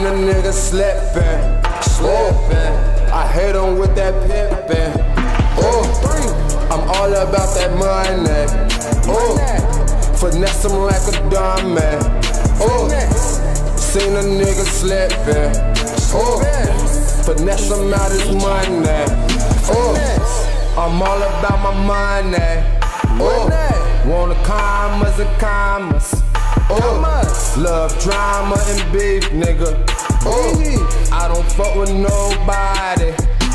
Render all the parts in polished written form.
a nigga slipping. I hit him with that pimpin'. I'm all about that money. Finesse him like a diamond. Seen a nigga slipping. Finesse him out his money. I'm all about my money. Want the commas and commas. Love drama and beef, nigga. I don't fuck with nobody.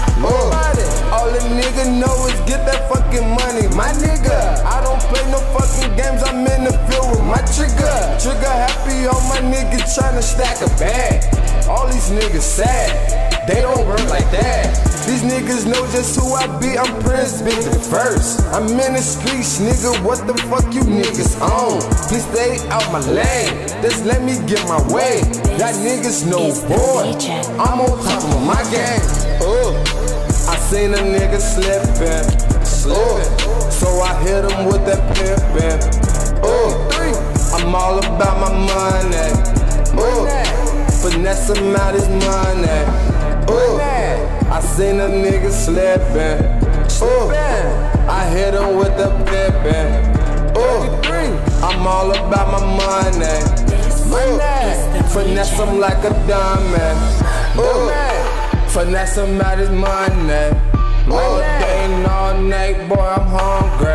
All the nigga know is get that fucking money, my nigga. I don't play no fucking games, I'm in the field with my trigger. Trigger happy on my nigga tryna stack a bag. All these niggas sad, they don't work like that. These niggas know just who I be, I'm Prince Big the First. I'm in the streets, nigga, what the fuck you niggas on? Please stay out my lane, just let me get my way. That niggas know, boy, I'm on top of my game. I seen a nigga slippin', so I hit him with that pimpin'. I'm all about my money, finesse him out his money. I seen a nigga slippin', I hit him with the pimpin'. I'm all about my money, finesse him like a diamond. Finesse him out his money. All day and all night, boy, I'm hungry.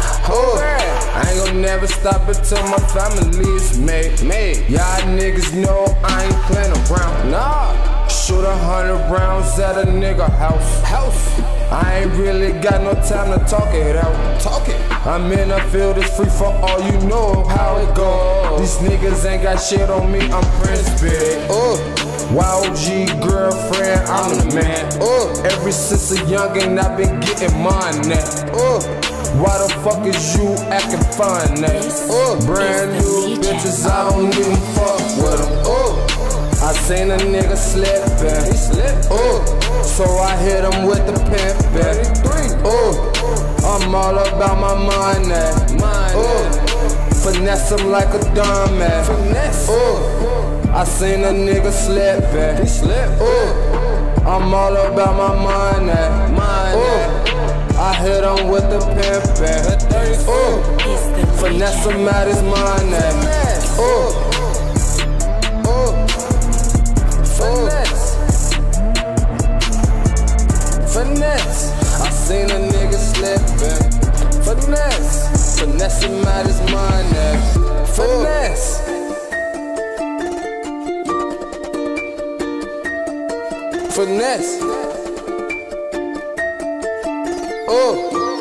I ain't gon' never stop until my family is made. Y'all niggas know I ain't playin' around. Nah, shoot 100 rounds at a nigga house. I ain't really got no time to talk it out. I'm in the field, it's free for all, you know how it go. These niggas ain't got shit on me, I'm Prince Big. YOG girlfriend, I'm the man. Ever since a youngin', I been getting money. Why the fuck is you acting funny? Brand new bitches, I don't even fuck with them. I seen a nigga slippin', so I hit him with the pimpin'. I'm all about my money, finesse him like a diamond. I seen a nigga slippin', I'm all about my money. I hit him with the pimpin', finesse him out his money. Finesse, I seen a nigga slippin'. Finesse him out his money. Finesse. Finesse.